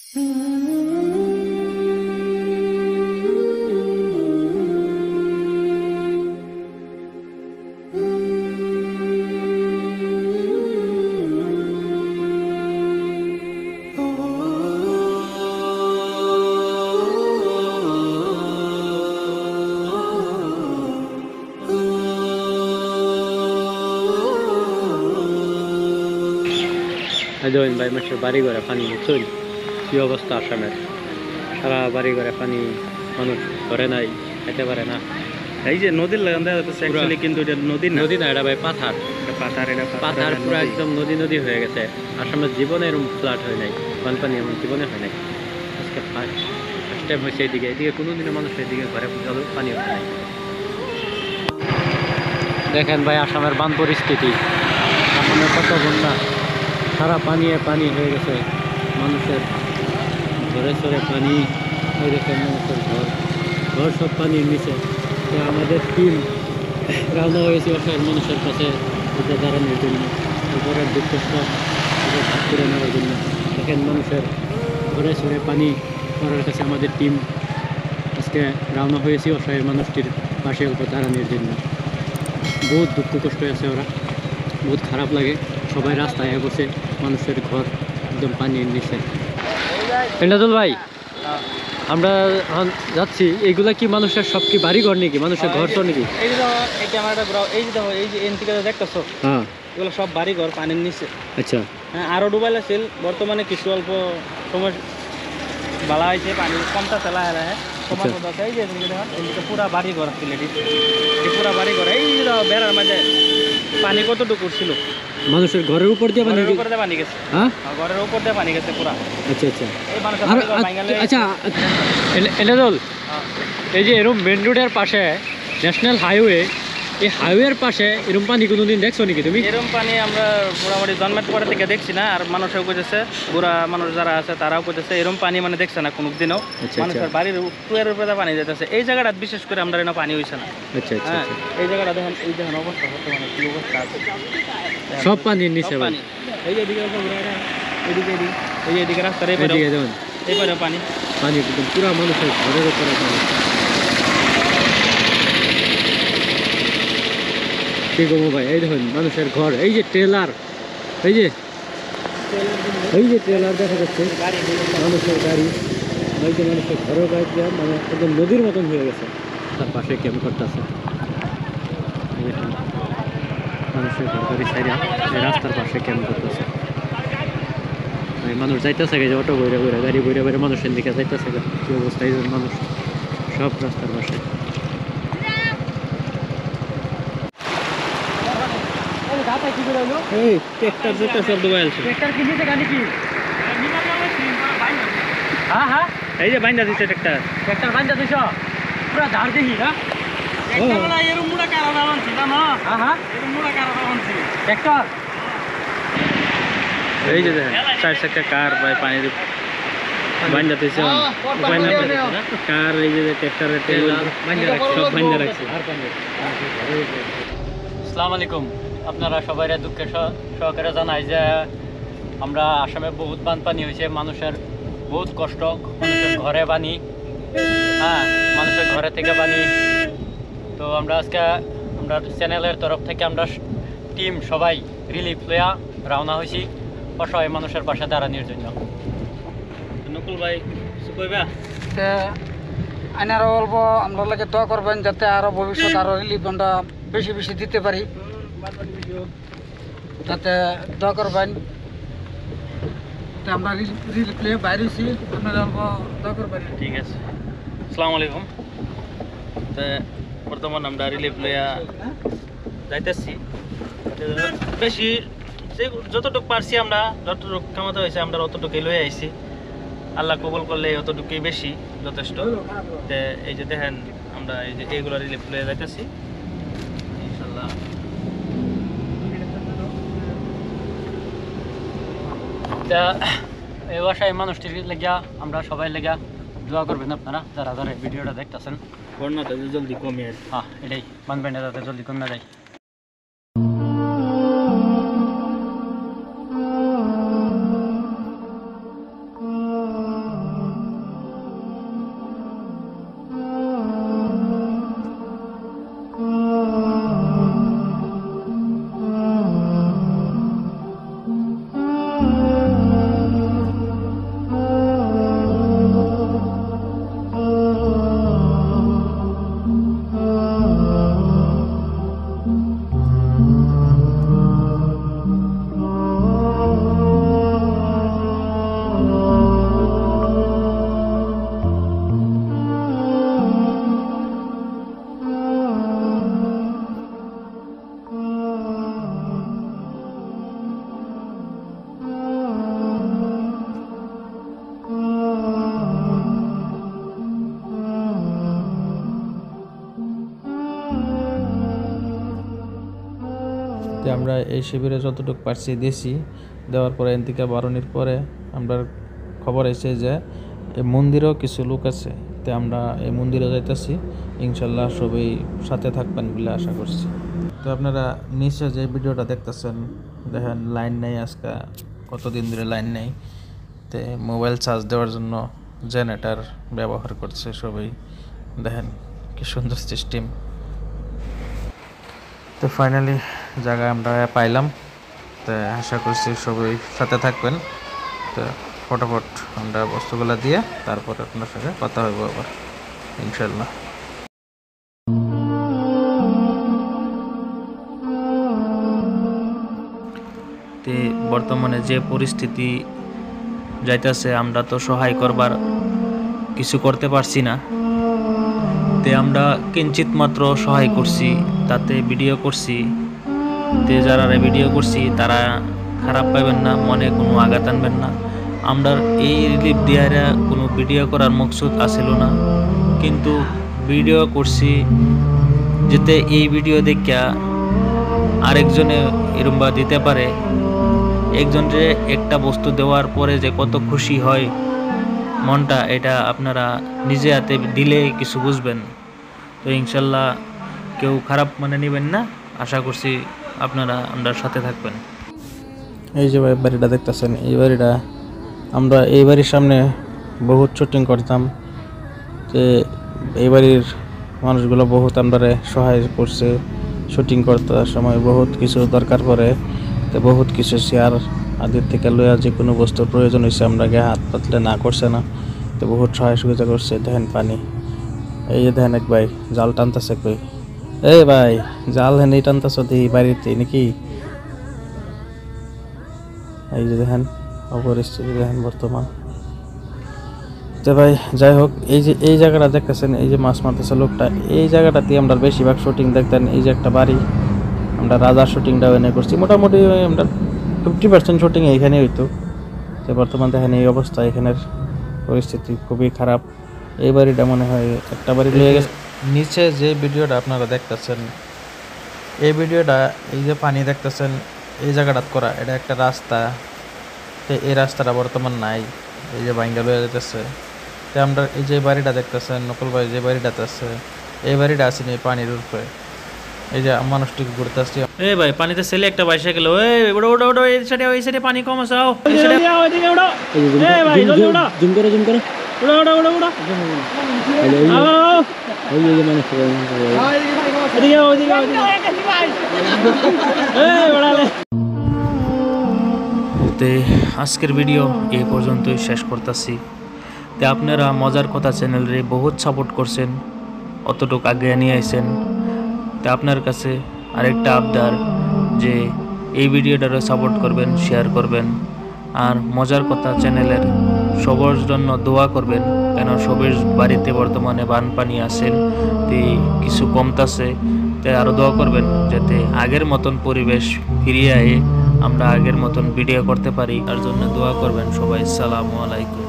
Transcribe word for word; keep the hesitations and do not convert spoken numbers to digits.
দেখেন ভাই মানুষের বাড়ি ঘরে পানি চল কি অবস্থা আসামের সারা বাড়ি ঘরে পানি মানুষ ঘরে নাই খেতে পারে না এই যে নদীর লাগান দেখা যাচ্ছে অ্যাকচুয়ালি কিন্তু এটা নদী না নদী না এটা ভাই পাথার এটা পাথার এটা পাথার পুরো একদম নদী নদী হয়ে গেছে আসামের জীবনে এরকম ফ্লাড হয় নাই বানপানি এমন জীবনে হয় নাই আজকে ফার্স্ট টাইম হয়েছে এইদিকে এদিকে কোনোদিনও মানুষ এদিকে ঘরে পানি ওঠে নাই দেখেন ভাই আসামের বান পরিস্থিতি আসামের কত বন্যা সারা পানি পানি হয়ে গেছে মানুষের ঘরে সরে পানি হয়ে গেছে মানুষের ঘর ঘর সব পানির নিচে তো আমাদের টিম রওনা হয়েছে অসহায় মানুষের কাছে ওটা দাঁড়ানোর জন্য ঘরের দুঃখ কষ্ট ওটা ভাগ করে নেওয়ার জন্য দেখেন মানুষের ঘরে সরে পানি করার কাছে আমাদের টিম আজকে রওনা হয়েছে অসহায় মানুষটির পাশে ওপর দাঁড়ানোর জন্য বহুত দুঃখ কষ্ট আছে ওরা বহুত খারাপ লাগে সবাই রাস্তায় বসে মানুষের ঘর একদম পানির নিচে এন্ডাদুল ভাই আমরা যাচ্ছি এইগুলা কি মানুষের সব কি বাড়ি ঘর নাকি মানুষের ঘর তো নাকি এই যে এই ক্যামেরাটা ঘোরাও এই যে দেখো এই যে এনটিকে দেখতেছো হ্যাঁ এগুলো সব বাড়ি ঘর পানির নিচে আচ্ছা হ্যাঁ আরো ডুবাইলে ছিল বর্তমানে কিছু অল্প সময় বালা হয়েছে পানি কমটা চালা হেলা হ্যাঁ তোমার কথা এই যে এদিকে পুরা বাড়ি ঘর ছিল এই পুরা বাড়ি ঘর এই যে বেড়ার মাঝে পানি কতটুকু ছিল মানুষের ঘরের উপর দিয়ে পানি উপর দিয়ে পানি গেছে হ্যাঁ ঘরের উপর দিয়ে পানি গেছে পুরা আচ্ছা আচ্ছা এই মানুষের আচ্ছা এনাদুল এই যে এরকম মেন রোডের পাশে ন্যাশনাল হাইওয়ে এই হাইওয়ের পাশে এরকম পানি কোনোদিন দেখছো নাকি তুমি এরকম পানি আমরা মোটামুটি জন্মের পরে থেকে দেখছি না আর মানুষও কইতেছে বুড়া মানুষ যারা আছে তারাও কইতেছে এরকম পানি মানে দেখছে না কোনো দিনও মানুষের বাড়ির টুয়ের উপরে পানি যেতেছে এই জায়গাটা বিশেষ করে আমরা এনে পানি হইছে না আচ্ছা আচ্ছা হ্যাঁ এই জায়গাটা দেখেন এই দেখেন অবস্থা বর্তমানে কি অবস্থা আছে সব পানির নিচে পানি এই যে এদিকে এদিকে এদিকে এই যে এদিকে রাস্তার এই এদিকে যেমন এই পারে পানি পানি একদম পুরা মানুষের ঘরের উপরে পানি কি করবো ভাই এই দেখুন মানুষের ঘর এই যে ট্রেলার এই যে এই যে ট্রেলার দেখা যাচ্ছে মানুষের গাড়ি এই যে মানুষের ঘরের বাইক দেওয়া মানে একদম নদীর মতন হয়ে গেছে তার পাশে ক্যাম্প করতেছে মানুষের ঘর গাড়ি সাইডে রাস্তার পাশে ক্যাম্প করতেছে মানুষ যাইতেছে যে অটো বইরে বইরে গাড়ি বইরে বইরে মানুষের দিকে যাইতেছে কি অবস্থা এই মানুষ সব রাস্তার পাশে এই ট্রাক্টর যেটা সব ডুবাই আছে ট্রাক্টর কি দিতে গাড়ি কি হ্যাঁ হ্যাঁ এই যে বাইন্দা দিছে ট্রাক্টর ট্রাক্টর বাইন্দা দিছ পুরো ধার দেখি না ট্রাক্টর না এর মুড়া কারণা আনছি না না হ্যাঁ হ্যাঁ এর মুড়া কারণা আনছি ট্রাক্টর এই যে দেখেন চার চাকা কার ভাই পানি বাইন্দা দিছে বাইন্দা না কার এই যে ট্রাক্টরের তেল বাইন্দা রাখছে সব বাইন্দা রাখছে আসসালামু আলাইকুম আপনারা সবাই দুঃখের সহকারে জানাই যে আমরা আসামে বহুত বানপানি হয়েছে মানুষের বহুত কষ্ট মানুষের ঘরে পানি হ্যাঁ মানুষের ঘরে থেকে পানি তো আমরা আজকে আমরা চ্যানেলের তরফ থেকে আমরা টিম সবাই রিলিফ লইয়া রওনা হয়েছি অসহায় মানুষের পাশে দাঁড়ানোর জন্য নকুল ভাই কইবা আইনারও অল্প আমরা লাগে দোয়া করবেন যাতে আরো ভবিষ্যৎ আরো রিলিফ আমরা বেশি বেশি দিতে পারি যাতে দোয়া করবেন আমরা রিলিফ নিয়ে বাইরে হয়েছি আপনারা অল্প দোয়া করবেন ঠিক আছে আসসালামু আলাইকুম তো বর্তমান আমরা রিলিফ লইয়া যাইতেছি বেশি যতটুকু পারছি আমরা যতটুকু কামাতে হয়েছে আমরা অতটুকুই লয়ে আইছি আল্লাহ কবুল করলে অতটুকুই বেশি যথেষ্ট তো এই যে দেখেন আমরা এই যে এইগুলো রিলিফ লয়ে যাইতেছি ইনশাল্লাহ তা এই বাসায় মানুষটির লেগা আমরা সবাই লেগা দোয়া করবেন আপনারা যারা যারা ভিডিওটা দেখতেছেন বন্যাটা জলদি কমে আর হ্যাঁ এটাই মানবেন না যাতে জলদি কমে যায় আমরা এই শিবিরে যতটুকু পারছি দিয়েছি, দেওয়ার পরে এন থেকে বারণের পরে আমরা খবর এসে যে এই মন্দিরেও কিছু লোক আছে, তো আমরা এই মন্দিরে যাইতেছি। ইনশাল্লাহ সবাই সাথে থাকবেন বলে আশা করছি। তো আপনারা নিচে যে ভিডিওটা দেখতেছেন, দেখেন লাইন নেই, আজকে কতদিন ধরে লাইন নেই। তো মোবাইল চার্জ দেওয়ার জন্য জেনারেটর ব্যবহার করছে সবাই, দেখেন কি সুন্দর সিস্টেম। তো ফাইনালি জায়গায় আমরা পাইলাম, তো আশা করছি সবাই সাথে থাকবেন। তো ফটাফট আমরা বস্তুগুলো দিয়ে তারপর আপনার সাথে কথা হইব আবার ইনশাল্লাহ। তে বর্তমানে যে পরিস্থিতি যাইতেছে, আমরা তো সহায় করবার কিছু করতে পারছি না। তে আমরা কিঞ্চিত মাত্র সহায় করছি, তাতে ভিডিও করছি। তে যারা ভিডিও করছি তারা খারাপ পাবেন না, মনে কোনো আঘাত আনবেন না। আমরা এই রিলিফ দিয়ারা কোনো ভিডিও করার মকসুদ আসিল না, কিন্তু ভিডিও করছি যাতে এই ভিডিও দেখিয়া আরেকজনে এরম্বা দিতে পারে। একজনকে একটা বস্তু দেওয়ার পরে যে কত খুশি হয় মনটা, এটা আপনারা নিজে হাতে দিলে কিছু বুঝবেন। তো ইনশাল্লাহ কেউ খারাপ মানে নেবেন না, আশা করছি আপনারা আমরা সাথে থাকবেন। এই যে বাড়িটা দেখতেছেন, এই বাড়িটা আমরা এই বাড়ির সামনে বহুত শুটিং করতাম। যে এই বাড়ির মানুষগুলো বহুত আমরা সহায় করছে, শুটিং করতে সময় বহুত কিছু দরকার পড়ে, তো বহুত কিছু শেয়ার আদির থেকে লইয়া যে কোনো বস্তুর প্রয়োজন হয়েছে আমরা গিয়ে হাত পাতলে না করছে না, তো বহুত সহায় সুবিধা করছে। দেখেন পানি, এই যে দেখেন এক ভাই জাল টানতেছে, কই এই ভাই জাল হেন এই টানতেছ এই বাড়িতে নাকি? এই যে দেখেন অপরিস্থিতি দেখেন বর্তমান। তো ভাই যাই হোক, এই যে এই জায়গাটা দেখতেছেন, এই যে মাছ মারতেছে লোকটা, এই জায়গাটাতে আমরা বেশিরভাগ শুটিং দেখতেন। এই যে একটা বাড়ি, আমরা রাজার শুটিংটাও এনে করছি, মোটামুটি আমরা ফিফটি পার্সেন্ট শুটিং এইখানে হইতো। তো বর্তমান দেখেন এই অবস্থা, এখানের পরিস্থিতি খুবই খারাপ। এই বাড়িটা মনে হয় একটা বাড়ি লেগে গেছে। নিচে যে ভিডিওটা আপনারা দেখতেছেন, এই ভিডিওটা এই যে পানি দেখতেছেন এই জায়গাটা করা, এটা একটা রাস্তা। তো এই রাস্তাটা বর্তমান নাই, এই যে ভাঙ্গা লয়ে যেতেছে। তো আমরা এই যে বাড়িটা দেখতেছেন, নকল ভাই যে বাড়িটাতে আছে, এই বাড়িটা আছে এই পানির উপরে। এই যে মানুষটিকে ঘুরতে আসছি। এ ভাই পানিতে ছেলে একটা বাইসা গেল, এই ওড়ো ওড়ো ওড়ো, এই সাইডে ওই সাইডে পানি কম আছে, আও এই সাইডে আও, এদিকে ওড়ো। এই ভাই জলদি ওড়ো, জুম করে জুম করে ওড়ো ওড়ো ওড়ো ওড়ো, আও আও ওই যে মানে এদিকে আও, এদিকে আও, এই ওড়ালে। তে আজকের ভিডিও এই পর্যন্তই শেষ করতেছি। তে আপনারা মজার কথা চ্যানেলরে বহুত সাপোর্ট করছেন, অতটুকু আগে নিয়ে আইছেন। তা আপনার কাছে আরেকটা আবদার যে এই ভিডিওটারও সাপোর্ট করবেন, শেয়ার করবেন। আর মজার কথা চ্যানেলের সবার জন্য দোয়া করবেন, কেন সবের বাড়িতে বর্তমানে বানপানি আসেন, তে কিছু কমতাছে। তাই আরও দোয়া করবেন যাতে আগের মতন পরিবেশ ফিরিয়ে আয়ে আমরা আগের মতন ভিডিও করতে পারি। তার জন্য দোয়া করবেন সবাই। আসসালামু আলাইকুম।